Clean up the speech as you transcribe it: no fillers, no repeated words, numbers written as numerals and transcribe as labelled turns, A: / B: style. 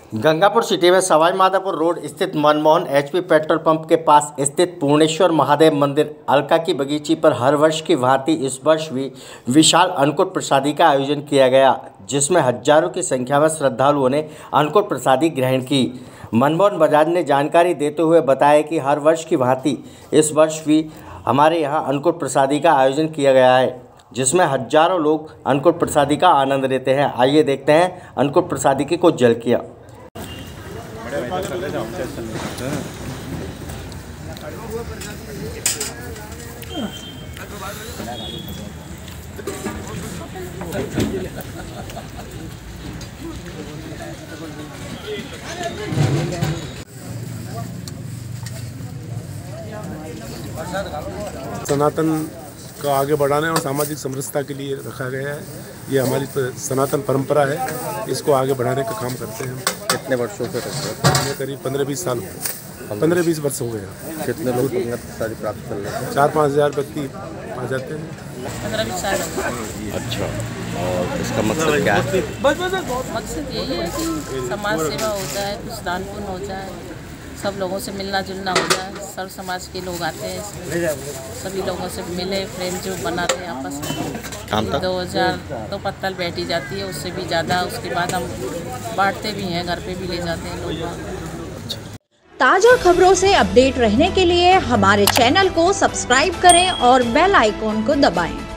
A: Gangapur city में Sawai Madhopur road स्थित Manmohan HP petrol pump के पास स्थित पूर्णेश्वर महादेव मंदिर अलका की बगीची पर हर वर्ष की भांति इस वर्ष भी विशाल अन्नकूट प्रसादी का आयोजन किया गया, जिसमें हजारों की संख्या में श्रद्धालुओं ने अन्नकूट प्रसादी ग्रहण की। मनमोहन बजाज ने जानकारी देते हुए बताया कि हर वर्ष की भांति इस वर्ष भी हमारे यहाँ अन्नकूट प्रसादी का आयोजन किया गया है, जिसमें हजारों लोग अन्नकूट प्रसादी का आनंद लेते हैं। आइए देखते हैं अन्नकूट प्रसादी की कुछ झलकियाँ।
B: सनातन को आगे बढ़ाने और सामाजिक समरसता के लिए रखा गया है। ये हमारी सनातन परंपरा है, इसको आगे बढ़ाने का काम करते हैं हम।
C: कितने वर्षों से करते हैं?
B: ये करीब 15-20 साल, 15-20 वर्ष हो गया।
C: कितने लोग प्रसादी प्राप्त कर लेते हैं?
B: 4-5 हज़ार व्यक्ति आ जाते हैं।
D: 15-20 साल।
C: अच्छा, और इसका मकसद क्या है?
D: मकसद यही है कि समाज सेवा होता है, कुछ दान पुण्य हो जाए, सब लोगों से मिलना जुलना हो जाए। सब समाज के लोग आते हैं, सभी लोगों से मिले, प्रेम जो बनाते हैं आपस में। 2000 तो पत्तल बैठी जाती है, उससे भी ज़्यादा। उसके बाद हम बांटते भी हैं, घर पे भी ले जाते हैं लोग।
E: ताज़ा खबरों से अपडेट रहने के लिए हमारे चैनल को सब्सक्राइब करें और बेल आइकॉन को दबाएं।